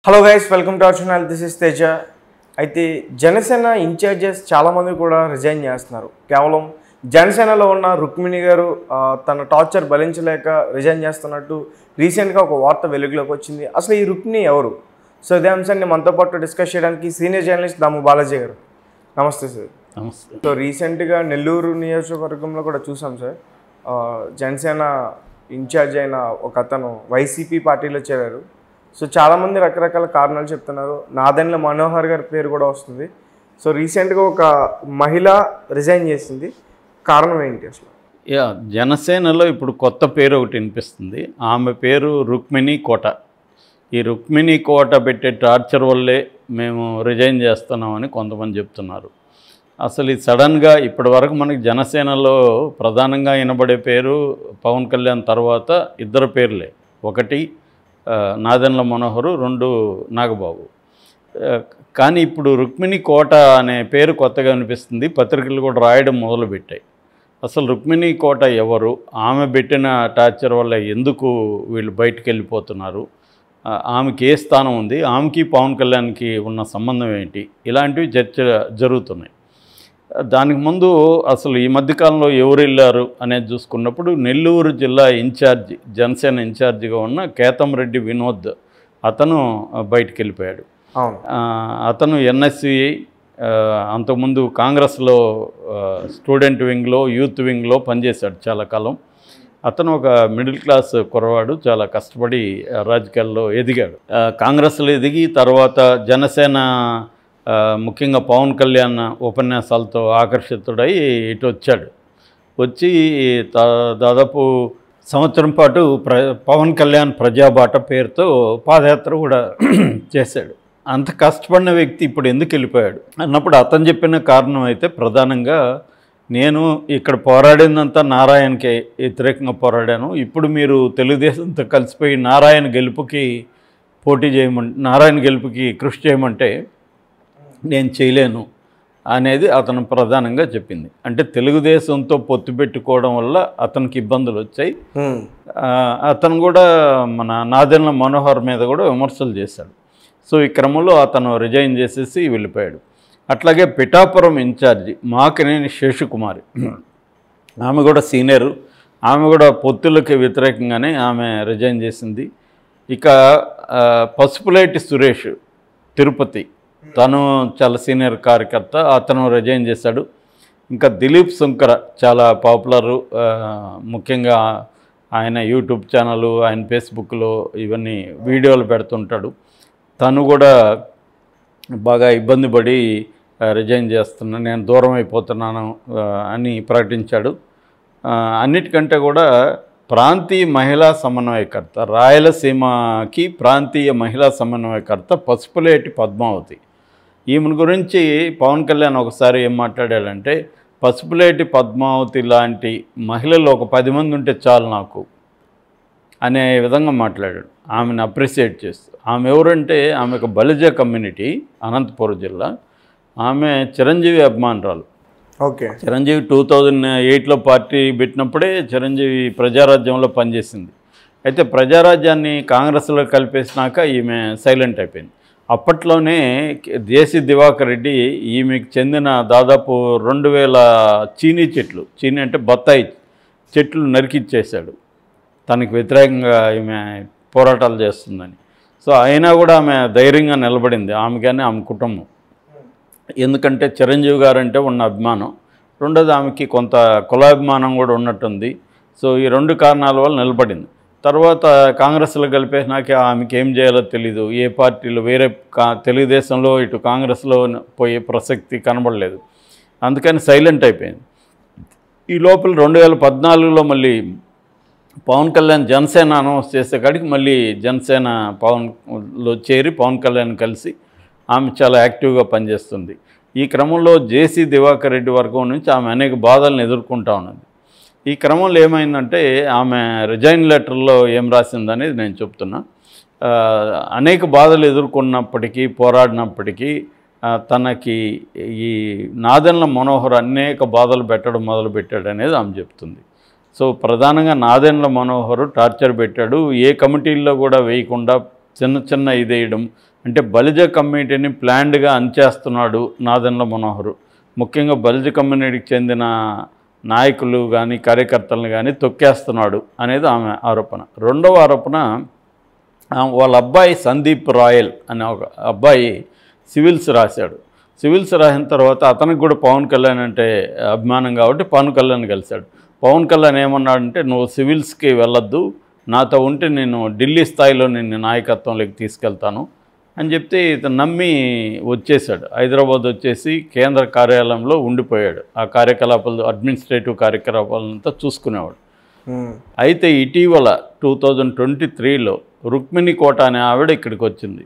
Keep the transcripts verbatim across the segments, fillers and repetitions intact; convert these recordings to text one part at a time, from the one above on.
Hello guys, welcome to our channel. This is Teja. అయితే Janasena in-charges చాలామంది కూడా రిజైన్ చేస్తున్నారు. కేవలం జనసేనలో ఉన్న రుక్మిణి గారు తన టార్చర్ భరించలేక రిజైన్ చేస్తున్నట్టు రీసెంట్గా ఒక వార్త వెలుగులోకి వచ్చింది. అసలు ఈ రుక్మిణి ఎవరు? సో ఇదే అంశాన్ని మనతో పాటు డిస్కస్ చేయడానికి సీనియర్ జర్నలిస్ట్ దాము బాలాజీ గారు. నమస్తే సార్. నమస్తే. సో రీసెంట్గా నెల్లూరు నియోజకవర్గంలో కూడా చూసాం సార్, జనసేన ఇన్ఛార్జ్ అయిన ఒక అతను వైసీపీ పార్టీలో చేరారు. సో చాలామంది రకరకాల కారణాలు చెప్తున్నారు. నాదెండ్ల మనోహర్ గారి పేరు కూడా వస్తుంది. సో రీసెంట్గా ఒక మహిళ రిజైన్ చేసింది. కారణం ఏంటి అసలు? యా జనసేనలో ఇప్పుడు కొత్త పేరు ఒకటి వినిపిస్తుంది. ఆమె పేరు రుక్మిణి కోట. ఈ రుక్మిణి కోట పెట్టే టార్చర్ వల్లే మేము రిజైన్ చేస్తున్నామని కొంతమంది చెప్తున్నారు. అసలు ఇది సడన్గా ఇప్పటి వరకు మనకి జనసేనలో ప్రధానంగా వినబడే పేరు పవన్ కళ్యాణ్ తర్వాత ఇద్దరు పేర్లే. ఒకటి నాదెండ్ల మనోహరు, రెండు నాగబాబు. కానీ ఇప్పుడు రుక్మిణి కోట అనే పేరు కొత్తగా అనిపిస్తుంది. పత్రికలు కూడా రాయడం మొదలుపెట్టాయి. అసలు రుక్మిణి కోట ఎవరు? ఆమె పెట్టిన టార్చర్ వల్ల ఎందుకు వీళ్ళు బయటికి వెళ్ళిపోతున్నారు? ఆమెకి ఏ స్థానం ఉంది? ఆమెకి పవన్ కళ్యాణ్కి ఉన్న సంబంధం ఏంటి? ఇలాంటివి చర్చ జరుగుతున్నాయి. దానికి ముందు అసలు ఈ మధ్యకాలంలో ఎవరు వెళ్ళారు అనేది చూసుకున్నప్పుడు నెల్లూరు జిల్లా ఇన్ఛార్జి, జనసేన ఇన్ఛార్జిగా ఉన్న కేతంరెడ్డి వినోద్ అతను బయటికి వెళ్ళిపోయాడు. అతను ఎన్ఎస్సి, అంతకుముందు కాంగ్రెస్లో స్టూడెంట్ వింగ్లో, యూత్ వింగ్లో పనిచేశాడు చాలా కాలం. అతను ఒక మిడిల్ క్లాస్ కుర్రవాడు, చాలా కష్టపడి రాజకీయాల్లో ఎదిగాడు. కాంగ్రెస్లో ఎదిగి తర్వాత జనసేన ముఖ్యంగా పవన్ కళ్యాణ్ ఉపన్యాసాలతో ఆకర్షితుడై ఇటు వచ్చాడు. వచ్చి దాదాపు సంవత్సరం పాటు ప్ర పవన్ కళ్యాణ్ ప్రజాబాట పేరుతో పాదయాత్ర కూడా చేశాడు. అంత కష్టపడిన వ్యక్తి ఇప్పుడు ఎందుకు వెళ్ళిపోయాడు అన్నప్పుడు అతను చెప్పిన కారణం అయితే ప్రధానంగా, నేను ఇక్కడ పోరాడిందంతా నారాయణకే వ్యతిరేకంగా పోరాడాను. ఇప్పుడు మీరు తెలుగుదేశంతో కలిసిపోయి నారాయణ గెలుపుకి పోటీ చేయమంటే, నారాయణ గెలుపుకి కృషి చేయమంటే నేను చేయలేను అనేది అతను ప్రధానంగా చెప్పింది. అంటే తెలుగుదేశంతో పొత్తు పెట్టుకోవడం వల్ల అతనికి ఇబ్బందులు వచ్చాయి. అతను కూడా మన నాదెండ్ల మనోహర్ మీద కూడా విమర్శలు చేశాడు. సో ఈ క్రమంలో అతను రిజైన్ చేసేసి వెళ్ళిపోయాడు. అట్లాగే పిఠాపురం ఇన్ఛార్జి మాకినేని శేషకుమారి, ఆమె కూడా సీనియరు. ఆమె కూడా పొత్తులకి వ్యతిరేకంగానే ఆమె రిజైన్ చేసింది. ఇక పసుపులేటి సురేష్ తిరుపతి, తను చాలా సీనియర్ కార్యకర్త, అతను రిజైన్ చేశాడు. ఇంకా దిలీప్ శంకర చాలా పాపులరు, ముఖ్యంగా ఆయన యూట్యూబ్ ఛానల్, ఆయన ఫేస్బుక్లో ఇవన్నీ వీడియోలు పెడుతుంటాడు. తను కూడా బాగా ఇబ్బంది పడి రిజైన్ చేస్తున్నాను, నేను దూరం అయిపోతున్నాను అని ప్రకటించాడు. అన్నిటికంటే కూడా ప్రాంతీయ మహిళా సమన్వయకర్త, రాయలసీమకి ప్రాంతీయ మహిళా సమన్వయకర్త పసుపులేటి పద్మావతి. ఈమెను గురించి పవన్ కళ్యాణ్ ఒకసారి ఏం మాట్లాడాడంటే, పసుపులేటి పద్మావతి లాంటి మహిళలు ఒక పది మంది ఉంటే చాలు నాకు అనే విధంగా మాట్లాడాడు, ఆమెను అప్రిషియేట్ చేస్తూ. ఆమె ఎవరంటే, ఆమె ఒక బలిజ కమ్యూనిటీ, అనంతపురం జిల్లా. ఆమె చిరంజీవి అభిమానురాలు. ఓకే. చిరంజీవి టూ థౌజండ్ ఎయిట్లో పార్టీ పెట్టినప్పుడే చిరంజీవి ప్రజారాజ్యంలో పనిచేసింది. అయితే ప్రజారాజ్యాన్ని కాంగ్రెస్లో కలిపేసినాక ఈమె సైలెంట్ అయిపోయింది. అప్పట్లోనే దేశీ దివాకర్ రెడ్డి ఈమెకు చెందిన దాదాపు రెండు వేల చీనీ చెట్లు, చీనీ అంటే బత్తాయి చెట్లు నరికిచ్చేశాడు తనకు వ్యతిరేకంగా ఈమె పోరాటాలు చేస్తుందని. సో అయినా కూడా ఆమె ధైర్యంగా నిలబడింది, ఆమె కానీ ఆమె కుటుంబం. ఎందుకంటే చిరంజీవి గారంటే ఉన్న అభిమానం, రెండోది ఆమెకి కొంత కులాభిమానం కూడా ఉన్నట్టుంది. సో ఈ రెండు కారణాల వల్ల నిలబడింది. తర్వాత కాంగ్రెస్లో కలిపేసినాక ఆమెకి ఏం చేయాలో తెలీదు. ఏ పార్టీలో, వేరే కా తెలుగుదేశంలో ఇటు కాంగ్రెస్లో పోయే ప్రసక్తి కనబడలేదు. అందుకని సైలెంట్ అయిపోయింది. ఈ లోపల రెండు వేల పద్నాలుగులో మళ్ళీ పవన్ కళ్యాణ్ జనసేన అనౌన్స్ చేసే కాడికి మళ్ళీ జనసేన పవన్లో చేరి పవన్ కళ్యాణ్ కలిసి ఆమె చాలా యాక్టివ్గా పనిచేస్తుంది. ఈ క్రమంలో జేసీ దివాకర్ రెడ్డి వర్గం నుంచి ఆమె అనేక బాధలను ఎదుర్కొంటూ ఉన్నది. ఈ క్రమంలో ఏమైందంటే, ఆమె రిజైన్ లెటర్లో ఏం రాసిందనేది నేను చెప్తున్నా. అనేక బాధలు ఎదుర్కొన్నప్పటికీ, పోరాడినప్పటికీ తనకి ఈ నాదెండ్ల మనోహర్ అనేక బాధలు పెట్టడం మొదలుపెట్టాడు అనేది ఆమె చెప్తుంది. సో ప్రధానంగా నాదెండ్ల మనోహర్ టార్చర్ పెట్టాడు. ఏ కమిటీల్లో కూడా వేయకుండా చిన్న చిన్న ఇదేయడం, అంటే బలిజ కమ్యూనిటీని ప్లాన్డ్గా అంచేస్తున్నాడు నాదెండ్ల మనోహర్. ముఖ్యంగా బలిజ కమ్యూనిటీకి చెందిన నాయకులు కానీ కార్యకర్తలను కానీ తొక్కేస్తున్నాడు అనేది ఆమె ఆరోపణ. రెండవ ఆరోపణ, వాళ్ళ అబ్బాయి సందీప్ రాయల్ అనే ఒక అబ్బాయి సివిల్స్ రాశాడు. సివిల్స్ రాసిన తర్వాత అతనికి కూడా పవన్ కళ్యాణ్ అంటే అభిమానం కాబట్టి పవన్ కళ్యాణ్ కలిశాడు. పవన్ కళ్యాణ్ ఏమన్నాడంటే, నువ్వు సివిల్స్కి వెళ్ళొద్దు, నాతో ఉంటే నేను ఢిల్లీ స్థాయిలో నేను నాయకత్వంలోకి తీసుకెళ్తాను అని చెప్తే ఇతను నమ్మి వచ్చేసాడు. హైదరాబాద్ వచ్చేసి కేంద్ర కార్యాలయంలో ఉండిపోయాడు. ఆ కార్యకలాపాలు అడ్మినిస్ట్రేటివ్ కార్యకలాపాలంతా చూసుకునేవాడు. అయితే ఇటీవల టూ థౌజండ్ ట్వంటీ త్రీలో రుక్మిణి కోట అనే ఆవిడ ఇక్కడికి వచ్చింది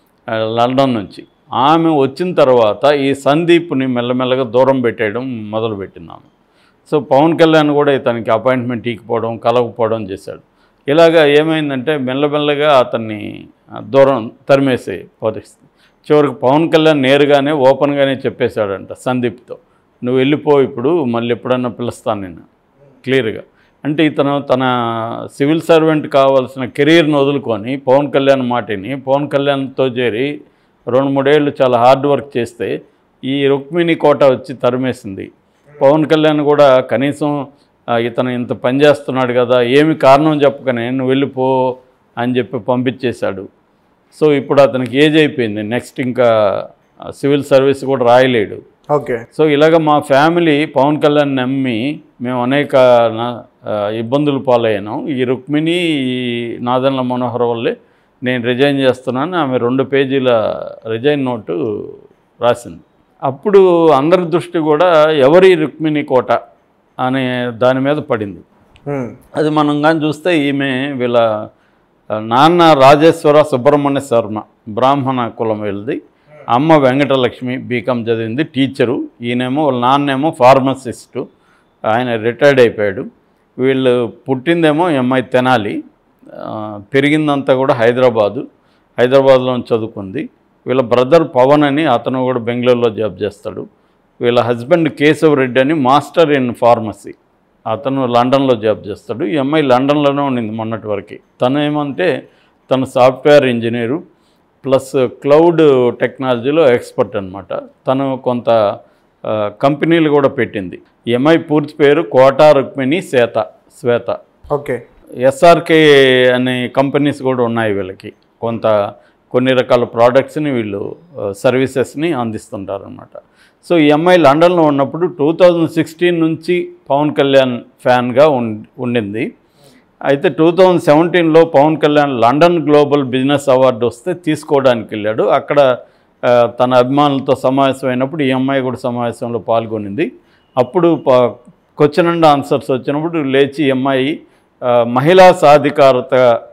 లండన్ నుంచి. ఆమె వచ్చిన తర్వాత ఈ సందీప్ని మెల్లమెల్లగా దూరం పెట్టేయడం మొదలుపెట్టింది ఆమె. సో పవన్ కళ్యాణ్ కూడా ఇతనికి అపాయింట్మెంట్ ఇకపోవడం కలవకపోవడం చేశాడు. ఇలాగా ఏమైందంటే మెల్లమెల్లగా అతన్ని దూరం తరిమేసే పరిస్థితి. చివరికి పవన్ కళ్యాణ్ నేరుగానే ఓపెన్గానే చెప్పేశాడంట సందీప్తో, నువ్వు వెళ్ళిపో, ఇప్పుడు మళ్ళీ ఎప్పుడన్నా పిలుస్తాను నేను, క్లియర్గా. అంటే ఇతను తన సివిల్ సర్వెంట్ కావాల్సిన కెరీర్ని వదులుకొని పవన్ కళ్యాణ్ మాటిని పవన్ కళ్యాణ్తో చేరి రెండు మూడేళ్ళు చాలా హార్డ్ వర్క్ చేస్తే ఈ రుక్మిణి కోట వచ్చి తరిమేసింది. పవన్ కళ్యాణ్ కూడా కనీసం ఇతను ఇంత పని చేస్తున్నాడు కదా, ఏమి కారణం చెప్పకనే నువ్వు వెళ్ళిపో అని చెప్పి పంపించేశాడు. సో ఇప్పుడు అతనికి ఏజ్ అయిపోయింది, నెక్స్ట్ ఇంకా సివిల్ సర్వీస్ కూడా రాయలేడు. ఓకే. సో ఇలాగ మా ఫ్యామిలీ పవన్ కళ్యాణ్ నమ్మి మేము అనేక ఇబ్బందులు పాలయ్యాను. ఈ రుక్మిణి ఈ నాదెండ్ల మనోహర్ వల్లే నేను రిజైన్ చేస్తున్నాను, ఆమె రెండు పేజీల రిజైన్ నోటు రాసింది. అప్పుడు అందరి దృష్టి కూడా ఎవరి రుక్మిణి కోట అనే దాని మీద పడింది. అది మనం కానీ చూస్తే ఈమె వీళ్ళ నాన్న రాజేశ్వర సుబ్రహ్మణ్య శర్మ బ్రాహ్మణ కులం వెళ్ళింది, అమ్మ వెంకటలక్ష్మి బీకామ్ చదివింది, టీచరు. ఈయనేమో వాళ్ళ నాన్నేమో ఫార్మసిస్టు, ఆయన రిటైర్డ్ అయిపోయాడు. వీళ్ళు పుట్టిందేమో ఎంఐ తెనాలి, పెరిగిందంతా కూడా హైదరాబాదు, హైదరాబాద్లో చదువుకుంది. వీళ్ళ బ్రదర్ పవన్ అని అతను కూడా బెంగళూరులో జాబ్ చేస్తాడు. వీళ్ళ హస్బెండ్ కేశవ్ రెడ్డి అని మాస్టర్ ఇన్ ఫార్మసీ, అతను లండన్లో జాబ్ చేస్తాడు. ఈ అమ్మాయి లండన్లోనే ఉండింది మొన్నటి వరకు. తను ఏమంటే తను సాఫ్ట్వేర్ ఇంజనీరు ప్లస్ క్లౌడ్ టెక్నాలజీలో ఎక్స్పర్ట్ అనమాట. తను కొంత కంపెనీలు కూడా పెట్టింది. ఈ అమ్మాయి పూర్తి పేరు కోట రుక్మిణి శ్వేత శ్వేత ఓకే. ఎస్ఆర్కే అనే కంపెనీస్ కూడా ఉన్నాయి వీళ్ళకి. కొంత కొన్ని రకాల ప్రోడక్ట్స్ని వీళ్ళు సర్వీసెస్ని అందిస్తుంటారనమాట. సో ఈ అమ్మాయి లండన్లో ఉన్నప్పుడు టూ థౌజండ్ సిక్స్టీన్ నుంచి పవన్ కళ్యాణ్ ఫ్యాన్గా ఉండింది. అయితే టూ థౌజండ్ సెవెంటీన్లో Pawan Kalyan London global business award వస్తే తీసుకోవడానికి వెళ్ళాడు. అక్కడ తన అభిమానులతో సమావేశం అయినప్పుడు ఈ అమ్మాయి కూడా సమావేశంలో పాల్గొనింది. అప్పుడు క్వశ్చన్ అండ్ ఆన్సర్స్ వచ్చినప్పుడు లేచి ఈ అమ్మాయి మహిళా సాధికారత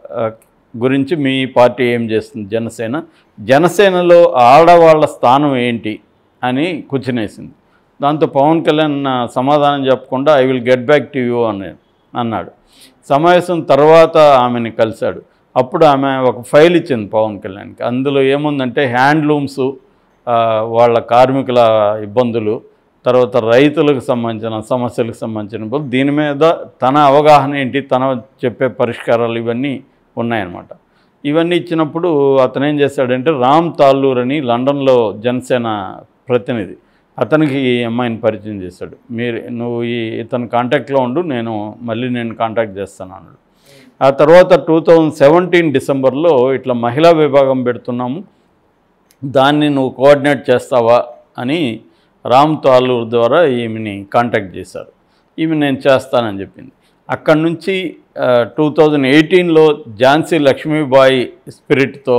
గురించి మీ పార్టీ ఏం చేస్తుంది, జనసేన జనసేనలో ఆడవాళ్ళ స్థానం ఏంటి అని క్వశ్చన్ వేసింది. దాంతో పవన్ కళ్యాణ్ సమాధానం చెప్పకుండా I will get back to you అని అన్నాడు. సమావేశం తర్వాత ఆమెని కలిశాడు. అప్పుడు ఆమె ఒక ఫైల్ ఇచ్చింది పవన్ కళ్యాణ్కి. అందులో ఏముందంటే హ్యాండ్లూమ్స్, వాళ్ళ కార్మికుల ఇబ్బందులు, తర్వాత రైతులకు సంబంధించిన సమస్యలకు సంబంధించిన దీని మీద తన అవగాహన ఏంటి, తన చెప్పే పరిష్కారాలు ఇవన్నీ ఉన్నాయన్నమాట. ఇవన్నీ ఇచ్చినప్పుడు అతను ఏం చేశాడంటే రామ్ తాల్లూర్ అని లండన్లో జనసేన ప్రతినిధి, అతనికి ఈ అమ్మాయిని పరిచయం చేశాడు. మీరు నువ్వు ఈ ఇతను కాంటాక్ట్లో ఉండు, నేను మళ్ళీ నేను కాంటాక్ట్ చేస్తాను అన్నాడు. ఆ తర్వాత టూ థౌజండ్ సెవెంటీన్ డిసెంబర్లో ఇట్లా మహిళా విభాగం పెడుతున్నాము, దాన్ని నువ్వు కోఆర్డినేట్ చేస్తావా అని రామ్ తాల్లూర్ ద్వారా ఈమెని కాంటాక్ట్ చేశారు. ఈమె నేను చేస్తానని చెప్పింది. అక్కడి నుంచి టూ థౌజండ్ ఎయిటీన్లో ఝాన్సీ లక్ష్మీబాయి స్పిరిట్తో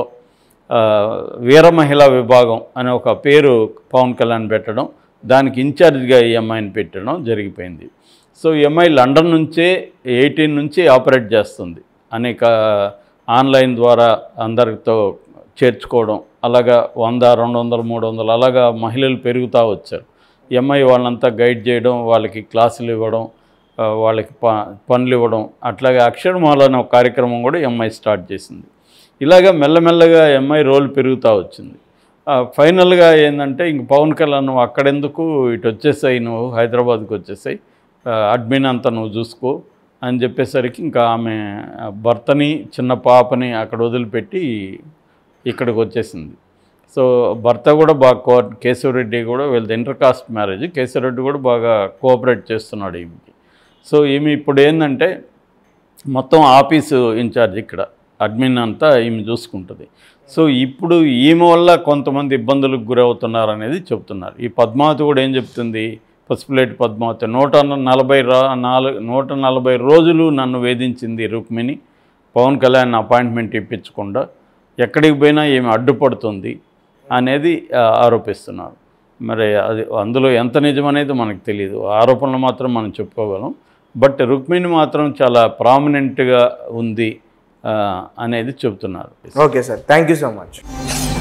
వీర మహిళా విభాగం అనే ఒక పేరు పవన్ కళ్యాణ్ పెట్టడం, దానికి ఇన్ఛార్జ్గా ఈ అమ్మాయిని పెట్టడం జరిగిపోయింది. సో ఈ అమ్మాయి లండన్ నుంచే ఎయిటీన్ నుంచి ఆపరేట్ చేస్తుంది. అనేక ఆన్లైన్ ద్వారా అందరితో చేర్చుకోవడం, అలాగా వంద రెండు వందలు మూడు వందలు అలాగా మహిళలు పెరుగుతూ వచ్చారు. ఈ అమ్మాయి వాళ్ళంతా గైడ్ చేయడం, వాళ్ళకి క్లాసులు ఇవ్వడం, వాళ్ళకి ప పనులు ఇవ్వడం, అట్లాగే అక్షరమాల అనే ఒక కార్యక్రమం కూడా ఈ అమ్మాయి స్టార్ట్ చేసింది. ఇలాగ మెల్లమెల్లగా ఈ అమ్మాయి రోల్ పెరుగుతూ వచ్చింది. ఫైనల్గా ఏంటంటే ఇంక పవన్ కళ్యాణ్ నువ్వు అక్కడెందుకు, ఇటు వచ్చేసాయి, నువ్వు హైదరాబాద్కి వచ్చేసాయి, అడ్మిన్ అంతా నువ్వు చూసుకో అని చెప్పేసరికి ఇంకా ఆమె భర్తని చిన్న పాపని అక్కడ వదిలిపెట్టి ఇక్కడికి వచ్చేసింది. సో భర్త కూడా బాగా కో కేశవరెడ్డి కూడా వీళ్ళది ఇంటర్ కాస్ట్ మ్యారేజ్. కేశవరెడ్డి కూడా బాగా కోఆపరేట్ చేస్తున్నాడు ఈమెకి. సో ఈమె ఇప్పుడు ఏంటంటే మొత్తం ఆఫీసు ఇన్ఛార్జ్, ఇక్కడ అడ్మిన్ అంతా ఈమె చూసుకుంటుంది. సో ఇప్పుడు ఈమె వల్ల కొంతమంది ఇబ్బందులకు గురవుతున్నారు అనేది చెప్తున్నారు. ఈ పద్మావతి కూడా ఏం చెప్తుంది, పసుపులేటి పద్మావతి, నూట నలభై రా నాలుగు నూట నలభై రోజులు నన్ను వేధించింది రుక్మిణి, పవన్ కళ్యాణ్ అపాయింట్మెంట్ ఇప్పించకుండా ఎక్కడికి పోయినా ఏమి అడ్డుపడుతుంది అనేది ఆరోపిస్తున్నారు. మరి అది అందులో ఎంత నిజం అనేది మనకు తెలియదు, ఆరోపణలు మాత్రం మనం చెప్పుకోగలం. బట్ రుక్మిణి మాత్రం చాలా ప్రామినెంట్గా ఉంది అనేది చెప్తున్నారు. Okay sir, thank you so much.